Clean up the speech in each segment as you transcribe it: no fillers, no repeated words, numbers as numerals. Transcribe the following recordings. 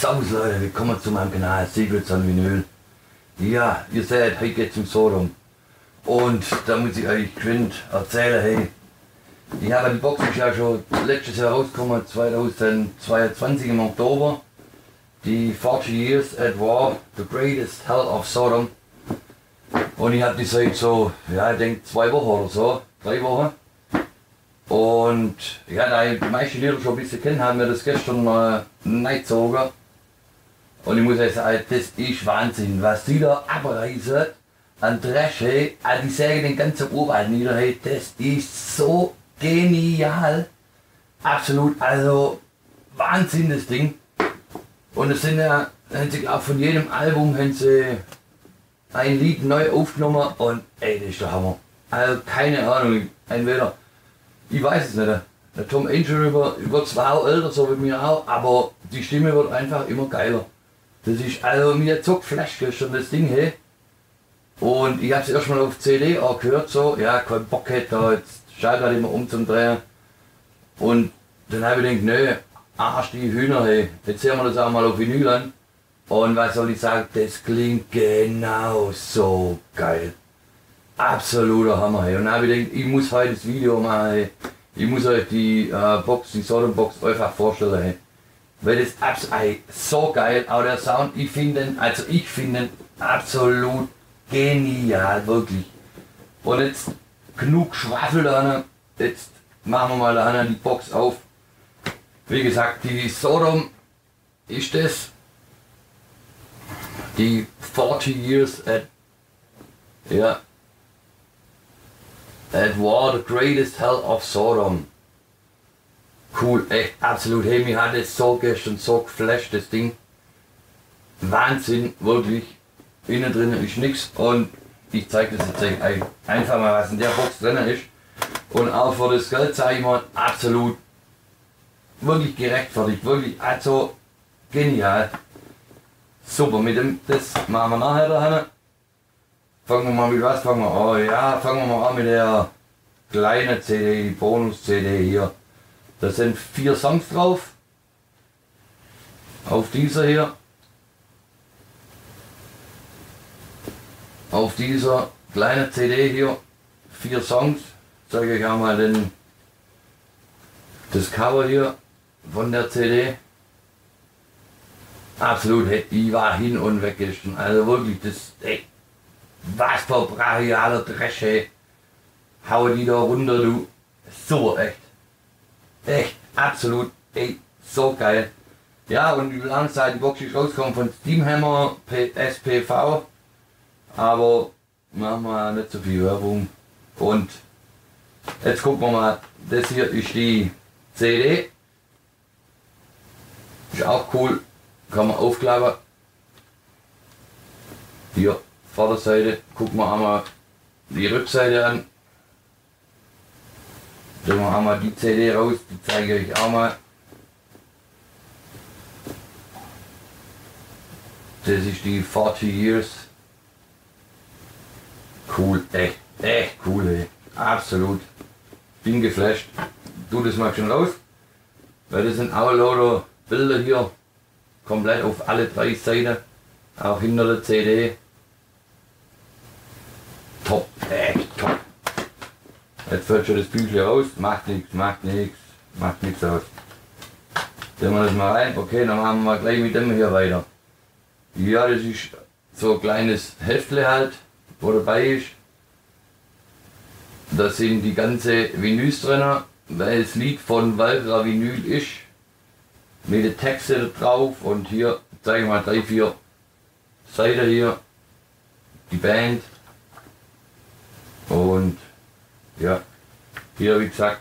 Servus Leute, willkommen zu meinem Kanal Secrets on Vinyl. Ja, ihr seht, heute geht's um Sodom. Und da muss ich euch geschwind erzählen, hey, ich habe die Box ist ja schon letztes Jahr rausgekommen, 2022 im Oktober. Die 40 Years at War, The Greatest Hell of Sodom. Und ich habe die seit so, ja, ich denke 2 Wochen oder so, 3 Wochen. Und ja, da ich die meisten Lieder schon ein bisschen kennen, haben wir das gestern mal reingezogen. Und ich muss euch sagen, das ist Wahnsinn, was die da abreißen an Trash, hey, die sägen den ganzen Urwald nieder, hey, das ist so genial. Absolut, also Wahnsinn das Ding. Und es sind ja, haben sie glaub, von jedem Album haben sie ein Lied neu aufgenommen und ey, das ist der Hammer. Also keine Ahnung, entweder, ich weiß es nicht, der Tom Angel wird zwar auch älter, so wie mir auch, aber die Stimme wird einfach immer geiler. Das ist, also mir hat so geflasht gestern das Ding, hey. Und ich habe es erstmal auf CD auch gehört, so, ja, kein Bock hätte da, jetzt schalte halt immer um zum Drehen. Und dann habe ich gedacht, nö, Arsch die Hühner, hey, jetzt hören wir das auch mal auf Vinyl an. Und was soll ich sagen, das klingt genau so geil. Absoluter Hammer, hey. Und dann habe ich gedacht, ich muss heute das Video machen, hey. Ich muss euch die Box, die Sodom Box einfach vorstellen, hey. Weil das so geil, auch der Sound, ich finde ihn absolut genial, wirklich. Und jetzt genug Schwafel da, jetzt machen wir mal da die Box auf. Wie gesagt, die Sodom ist das, die 40 Years at War, The Greatest Hell of Sodom. Cool, echt, absolut. Hey, mir hat es so gestern so geflasht, das Ding. Wahnsinn, wirklich. Innen drin ist nichts und ich zeige das jetzt einfach mal, was in der Box drin ist. Und auch für das Geld sage ich mal, absolut, wirklich gerechtfertigt, wirklich, also genial. Super, mit dem, das machen wir nachher daheim. Fangen wir mal mit was, fangen wir an? Oh ja, fangen wir mal an mit der kleinen CD, die Bonus-CD hier. Da sind 4 Songs drauf. Auf dieser hier. Auf dieser kleinen CD hier 4 Songs. Ich zeige euch auch mal das Cover hier von der CD. Absolut, ich war hin und weg gestern. Also wirklich, das, ey, was für brachialer Trash, ey. Hau die da runter, du. So echt. Echt, absolut, ey, so geil. Ja, und wie lange seit die Box ist rausgekommen von Steamhammer SPV. Aber machen wir nicht so viel Werbung. Und jetzt gucken wir mal, das hier ist die CD. Ist auch cool, kann man aufklappen. Hier, Vorderseite, gucken wir einmal die Rückseite an. Nehmen wir einmal die CD raus, die zeige ich euch auch mal. Das ist die 40 Years. Cool, echt cool, ey. Absolut. Bin geflasht. Tu das mal schon raus, weil das sind auch lauter Bilder hier, komplett auf alle 3 Seiten, auch hinter der CD. Top, echt top. Jetzt fällt schon das Büchlein raus, macht nichts aus. Nehmen wir das mal rein, okay, dann machen wir gleich mit dem hier weiter. Ja, das ist so ein kleines Heftle halt, wo dabei ist. Da sind die ganze Vinyls drin, weil das Lied von Valkyra Vinyl ist. Mit den Texten da drauf und hier zeige ich mal 3, 4 Seiten hier. Die Band. Und ja, hier wie gesagt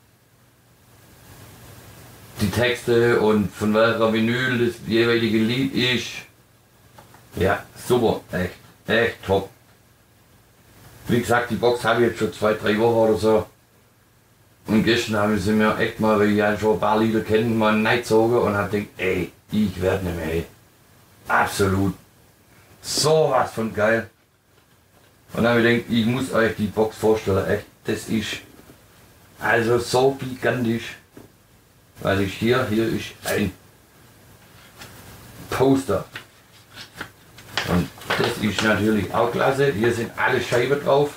die Texte und von welcher Vinyl das jeweilige Lied ist. Ja, super, echt top. Wie gesagt, die Box habe ich jetzt schon 2, 3 Wochen oder so. Und gestern haben sie mir echt mal, weil ich ja schon ein paar Lieder kennen, mal reingezogen und hab gedacht, ey, ich werde nicht mehr, ey. Absolut. Sowas von geil. Und dann habe ich gedacht, ich muss euch die Box vorstellen, echt, das ist also so gigantisch. Was ist hier? Hier ist ein Poster. Und das ist natürlich auch klasse. Hier sind alle Scheiben drauf.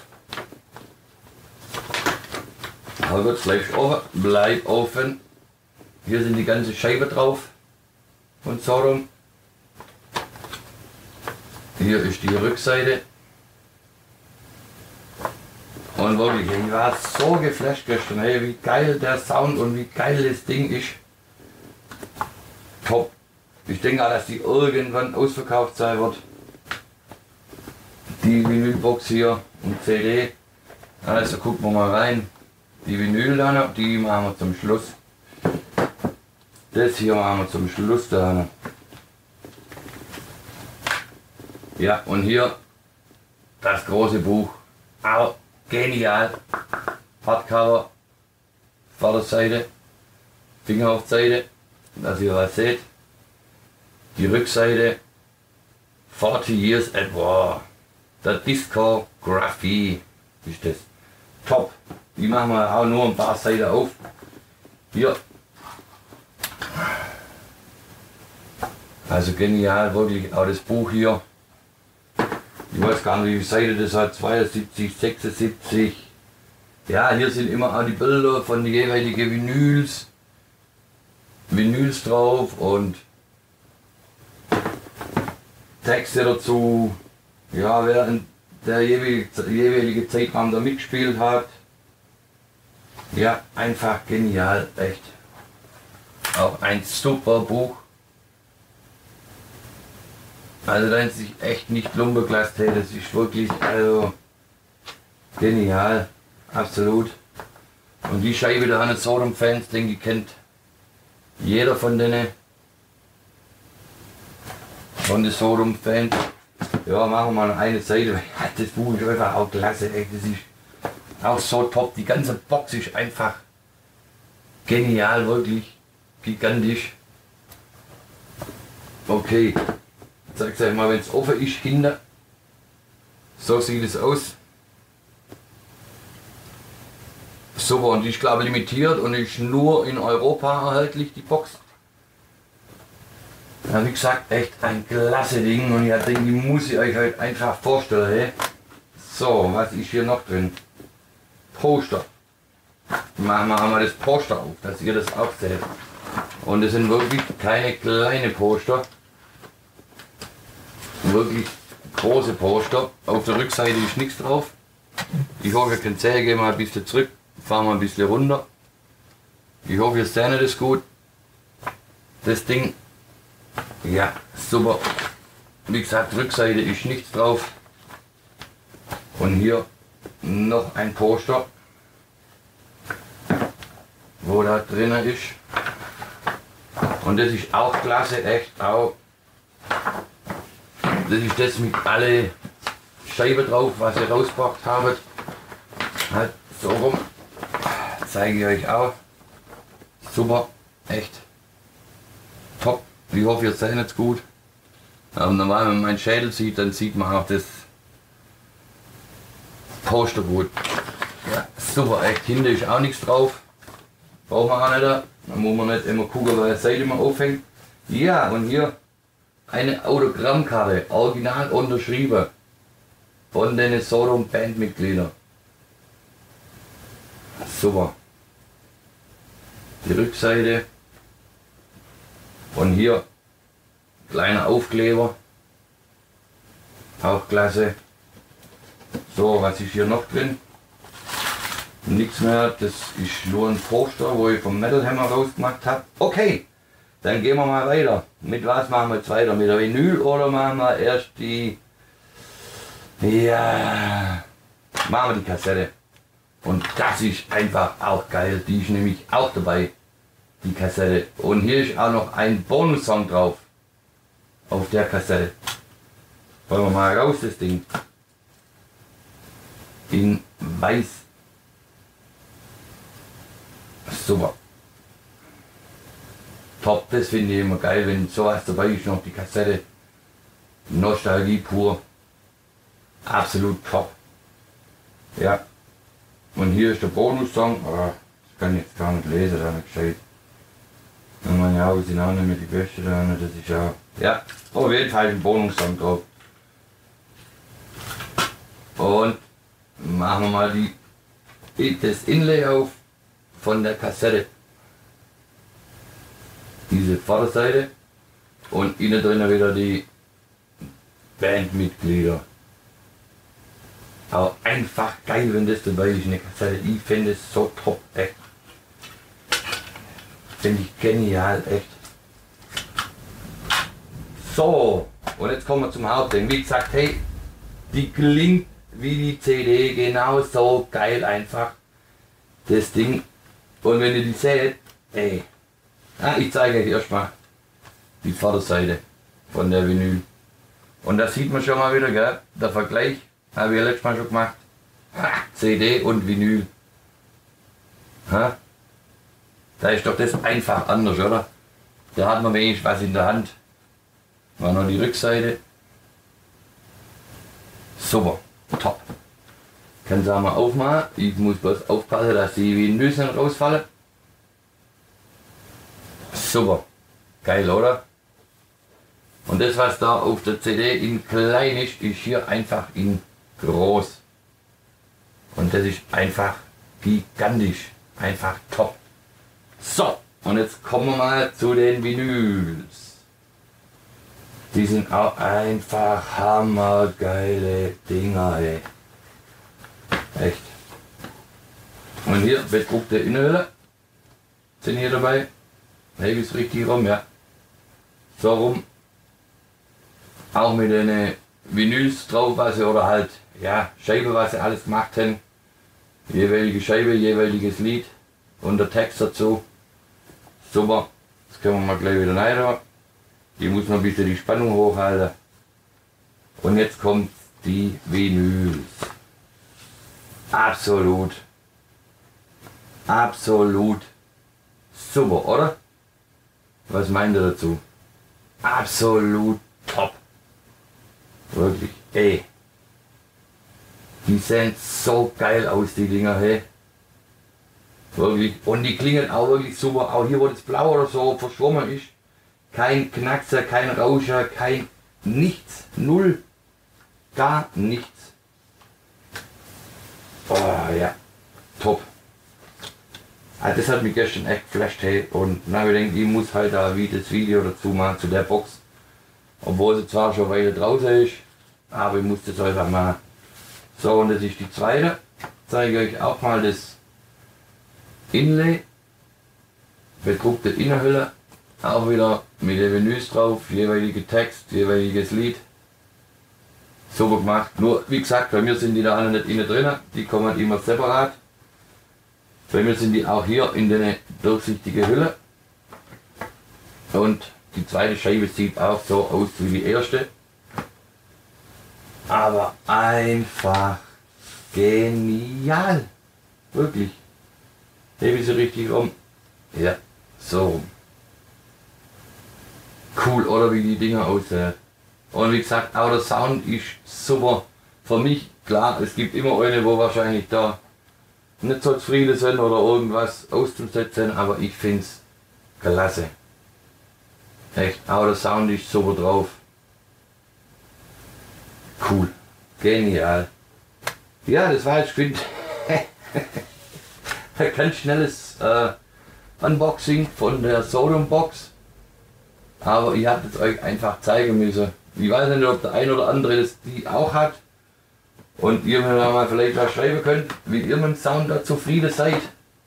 Albert, bleib offen. Hier sind die ganze Scheibe drauf von Sodom. Hier ist die Rückseite. Und wirklich, ich war so geflasht gestern, hey, wie geil der Sound und wie geil das Ding ist. Top. Ich denke auch, dass die irgendwann ausverkauft sein wird. Die Vinylbox hier und CD. Also gucken wir mal rein. Die Vinyl da noch, die machen wir zum Schluss. Das hier machen wir zum Schluss da noch. Ja, und hier das große Buch. Auch genial. Hardcover, Vorderseite, Finger auf Seite, dass ihr was seht. Die Rückseite, 40 Years at War. Der Discography ist das. Top. Die machen wir auch nur ein paar Seiten auf. Hier. Also genial, wirklich auch das Buch hier. Ich weiß gar nicht, wie viele Seiten das hat, 72, 76. Ja, hier sind immer auch die Bilder von den jeweiligen Vinyls drauf und Texte dazu. Ja, wer der jeweilige Zeitraum da mitgespielt hat. Ja, einfach genial, echt. Auch ein super Buch. Also da ist sich echt nicht lumpen gelassen, hey, das ist wirklich also genial, absolut. Und die Scheibe da an Sodom-Fans, denke ich, kennt jeder von denen. Von den Sodom-Fans. Ja, machen wir mal eine Seite, weil das Buch ist einfach auch klasse, echt, das ist auch so top. Die ganze Box ist einfach genial, wirklich gigantisch. Okay. Zeigt euch mal, wenn es offen ist, hinter. So sieht es aus. Super, und die ist glaube ich limitiert und ist nur in Europa erhältlich, die Box. Ja, wie gesagt, echt ein klasse Ding und ich denke, die muss ich euch halt einfach vorstellen. Hey. So, was ist hier noch drin? Poster. Machen wir einmal das Poster auf, dass ihr das auch seht. Und es sind wirklich keine kleinen Poster. Wirklich große Poster. Auf der Rückseite ist nichts drauf. Ich hoffe, ihr könnt sehen, gehen wir ein bisschen zurück, fahren wir ein bisschen runter. Ich hoffe, ihr seht das gut. Das Ding, ja, super. Wie gesagt, Rückseite ist nichts drauf. Und hier noch ein Poster, wo da drinnen ist. Und das ist auch klasse, echt auch. Das ist das mit alle Scheiben drauf, was ihr rausgebracht habt. Halt so rum. Zeige ich euch auch. Super, echt top. Ich hoffe, ihr seht es gut. Aber normal, wenn man meinen Schädel sieht, dann sieht man auch das Poster gut. Ja, super, echt. Hinten ist auch nichts drauf. Brauchen wir auch nicht. Dann muss man nicht immer gucken, welche Seite man aufhängt. Ja, und hier eine Autogrammkarte, original unterschrieben von den Sodom Bandmitgliedern. Super. Die Rückseite. Und hier kleiner Aufkleber. Auch klasse. So, was ist hier noch drin? Nichts mehr, das ist nur ein Poster, wo ich vom Metal Hammer rausgemacht habe. Okay, dann gehen wir mal weiter. Mit was machen wir jetzt weiter? Mit der Vinyl oder machen wir erst die... Ja, machen wir die Kassette. Und das ist einfach auch geil, die ist nämlich auch dabei, die Kassette. Und hier ist auch noch ein Bonussong drauf, auf der Kassette. Wollen wir mal raus, das Ding. In weiß. Super. Top, das finde ich immer geil, wenn sowas dabei ist, noch die Kassette. Nostalgie pur. Absolut top. Ja. Und hier ist der Bonussong. Oh, das kann ich jetzt gar nicht lesen, da nicht gescheit. Und meine Augen sind auch nicht mehr die beste da, das ist ja Ja, auf jeden Fall ein Wohnungssong drauf. Und machen wir mal das Inlay auf von der Kassette. Diese Vorderseite und innen drin wieder die Bandmitglieder. Aber einfach geil, wenn das dabei ist, eine Kassette. Ich finde es so top, echt. Finde ich genial, echt. So, und jetzt kommen wir zum Hauptding. Wie gesagt, hey, die klingt wie die CD, genau so geil einfach. Das Ding. Und wenn ihr die seht, ey. Ich zeige euch erstmal die Vorderseite von der Vinyl. Und da sieht man schon mal wieder, gell, der Vergleich, habe ich ja letztes Mal schon gemacht. CD und Vinyl. Ha? Da ist doch das einfach anders, oder? Da hat man wenigstens was in der Hand. War noch die Rückseite. Super, top. Kann es auch mal aufmachen. Ich muss bloß aufpassen, dass die Vinyl nicht rausfallen. Super, geil, oder? Und das, was da auf der CD in klein ist, ist hier einfach in groß. Und das ist einfach gigantisch, einfach top. So, und jetzt kommen wir mal zu den Vinyls. Die sind auch einfach hammergeile Dinger, ey. Echt. Und hier bedruckte Innenhülle sind hier dabei. Hey, ist richtig rum, ja. So rum. Auch mit den Vinyls drauf, was sie, oder halt, ja, Scheibe, was sie alles gemacht haben. Jeweilige Scheibe, jeweiliges Lied und der Text dazu. Super. Jetzt können wir mal gleich wieder rein. Die muss noch ein bisschen die Spannung hochhalten. Und jetzt kommt die Vinyls. Absolut. Absolut. Super, oder? Was meint ihr dazu? Absolut top. Wirklich, ey. Die sehen so geil aus, die Dinger, hey. Wirklich. Und die klingen auch wirklich super. Auch hier, wo das Blau oder so verschwommen ist. Kein Knackser, kein Rauscher, kein nichts. Null. Gar nichts. Oh ja. Top. Also das hat mich gestern echt geflasht, hey. Und dann habe ich gedacht, ich muss halt da wie das Video dazu machen zu der Box. Obwohl sie zwar schon weiter draußen ist, aber ich muss das einfach machen. So, und das ist die zweite. Zeige euch auch mal das Inlay. Bedruckte Innenhülle. Auch wieder mit den Vinyls drauf, jeweilige Text, jeweiliges Lied. Super gemacht. Nur wie gesagt, bei mir sind die da alle nicht innen drin, die kommen immer separat. Bei mir sind die auch hier in der durchsichtigen Hülle. Und die zweite Scheibe sieht auch so aus wie die erste. Aber einfach genial. Wirklich. Hebe ich sie richtig rum. Ja, so rum. Cool, oder wie die Dinger aussehen. Und wie gesagt, auch der Sound ist super. Für mich, klar, es gibt immer eine, wo wahrscheinlich da nicht so zufrieden sind oder irgendwas auszusetzen, aber ich finde es klasse. Echt, auch der Sound ist super drauf. Cool, genial. Ja, das war jetzt geschwind ein ganz schnelles Unboxing von der Sodom Box. Aber ich habe es euch einfach zeigen müssen. Ich weiß nicht, ob der ein oder andere das die auch hat. Und ihr mir da mal vielleicht was schreiben könnt, wie ihr mit dem Sound da zufrieden seid.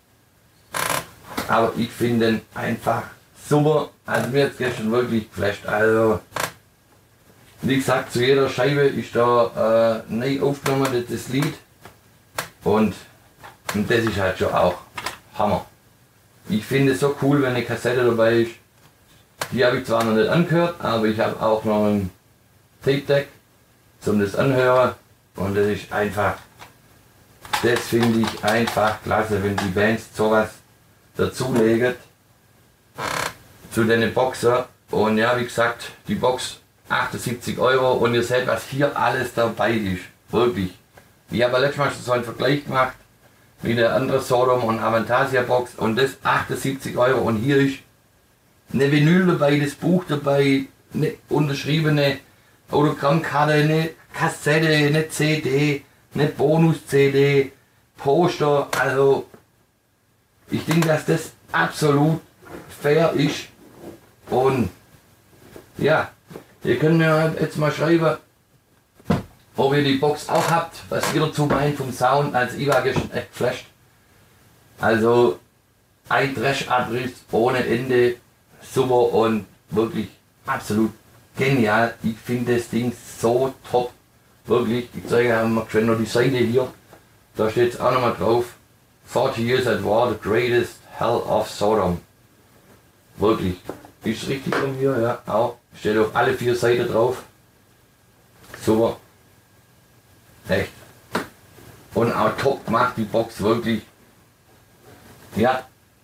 Aber ich finde den einfach super. Also mir hat es gestern wirklich geflasht. Also, wie gesagt, zu jeder Scheibe ist da neu aufgenommen, das Lied. Und das ist halt schon auch Hammer. Ich finde es so cool, wenn eine Kassette dabei ist. Die habe ich zwar noch nicht angehört, aber ich habe auch noch ein Tape Deck zum das Anhören. Und das ist einfach, das finde ich einfach klasse, wenn die Bands sowas dazulegen zu den Boxer. Und ja, wie gesagt, die Box 78 € und ihr seht, was hier alles dabei ist. Wirklich. Ich habe letztes Mal schon so einen Vergleich gemacht mit der anderen Sodom und Avantasia Box und das 78 € und hier ist eine Vinyl dabei, das Buch dabei, eine unterschriebene Autogrammkarte, eine Kassette, eine CD, eine Bonus-CD, Poster. Also ich denke, dass das absolut fair ist. Und ja, ihr könnt mir jetzt mal schreiben, ob ihr die Box auch habt, was ihr dazu meint vom Sound. Also ich war gestern echt geflasht. Also ein Trash-Abriss ohne Ende, super und wirklich absolut genial. Ich finde das Ding so top, wirklich. Ich zeige euch mal noch die Seite hier, da steht es auch nochmal drauf. 40 years at war, the greatest hell of Sodom. Wirklich, ist richtig von mir, ja, auch. Steht auf alle 4 Seiten drauf. Super. Echt. Und auch top gemacht, die Box, wirklich. Ja.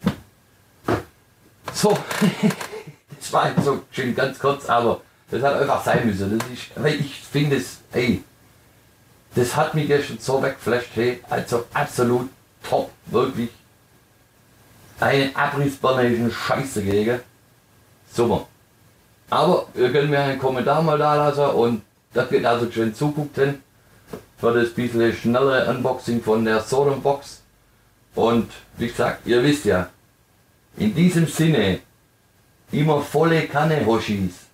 So, das war jetzt so schön ganz kurz, aber das hat einfach sein müssen. Das ist, weil ich finde es, ey, das hat mich gestern so weggeflasht, hey, also absolut top, wirklich. Eine Abrissbirne ist eine Scheiße gegen. Super. Aber ihr könnt mir einen Kommentar mal da lassen und das wird also schön zuguckt hin. Für das bisschen schnellere Unboxing von der Sodom Box. Und wie gesagt, ihr wisst ja, in diesem Sinne, immer volle Kanne, Hoshis.